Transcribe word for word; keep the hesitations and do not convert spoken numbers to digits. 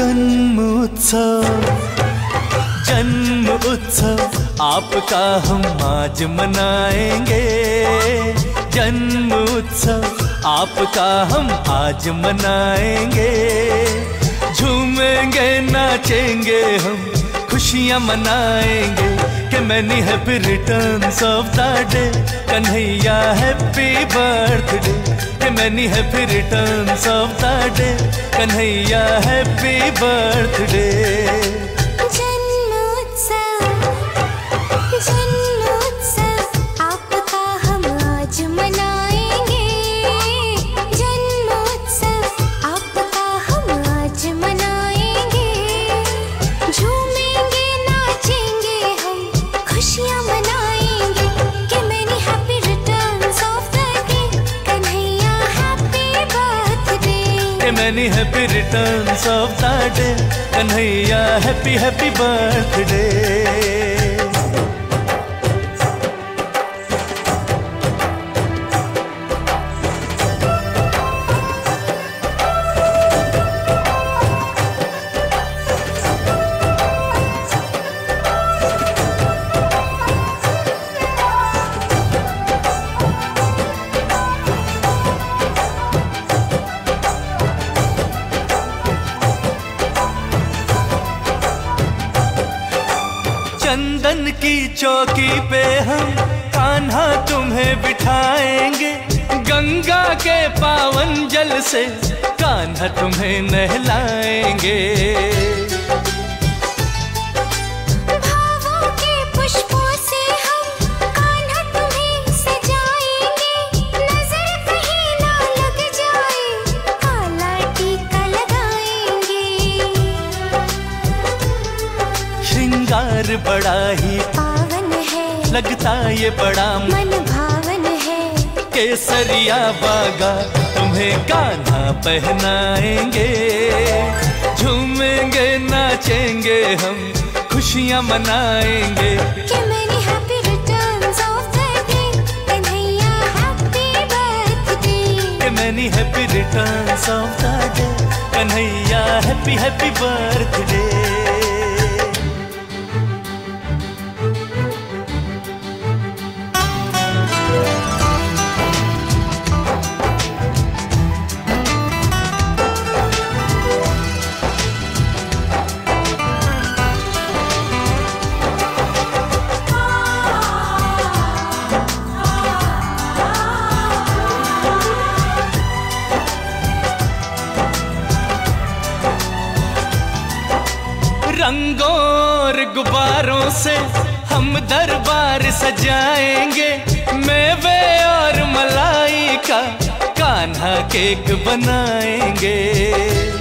जन्म उत्सव जन्म उत्सव आपका हम आज मनाएंगे। जन्म उत्सव आपका हम आज मनाएंगे। झूमेंगे नाचेंगे हम खुशियाँ मनाएंगे कि many happy returns of the day Kanhaiya happy birthday कि many happy returns of the day Kanhaiya happy birthday. जन्मोत्सव जन्मोत्सव आपका हम आज मनाएंगे। जन्मोत्सव आपका हम आज मनाएंगे। झूमेंगे नाचेंगे हम खुशियाँ मनाएंगे कि many happy returns of the day Kanhaiya happy birthday कि many happy returns of the day Kanhaiya happy happy birthday. चंदन की चौकी पे हम कान्हा तुम्हें बिठाएंगे। गंगा के पावन जल से कान्हा तुम्हें नहलाएंगे। भावों के पुष्पों से हम कान्हा तुम्हें सजाएंगे। नजर कहीं ना लग जाए काला टीका लगाएंगे। श्रृंगार बड़ा ही पावन है लगता ये बड़ा मन भावन है। केसरिया बागा तुम्हें कान्हा पहनाएंगे। झूमेंगे नाचेंगे हम खुशियाँ मनाएंगे कि many happy returns of the day Kanhaiya happy birthday कि many happy returns of the day Kanhaiya happy happy birthday. रंगों और गुब्बारों से हम दरबार सजाएंगे। मेवे और मलाई का कान्हा केक बनाएंगे।